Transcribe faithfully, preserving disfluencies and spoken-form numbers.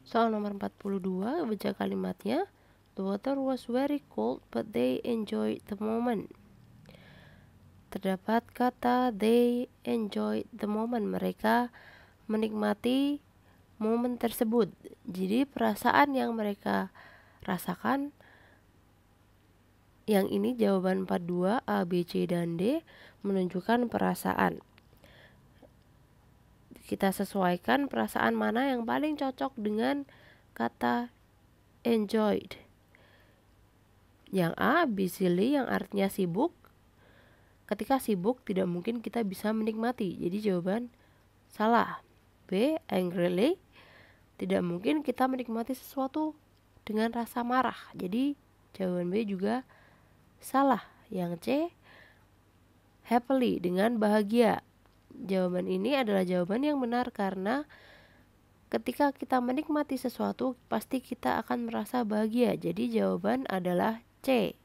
Soal nomor empat puluh dua, baca kalimatnya. The water was very cold, but they enjoyed the moment. Terdapat kata they enjoyed the moment. Mereka menikmati momen tersebut. Jadi perasaan yang mereka rasakan, yang ini jawaban empat puluh dua, A, B, C, dan D menunjukkan perasaan. Kita sesuaikan perasaan mana yang paling cocok dengan kata enjoyed. Yang A, busily, yang artinya sibuk. Ketika sibuk tidak mungkin kita bisa menikmati, jadi jawaban salah. B, angrily, tidak mungkin kita menikmati sesuatu dengan rasa marah, jadi jawaban B juga salah. Yang C, happily, dengan bahagia. Jawaban ini adalah jawaban yang benar karena ketika kita menikmati sesuatu pasti kita akan merasa bahagia, jadi jawaban adalah C.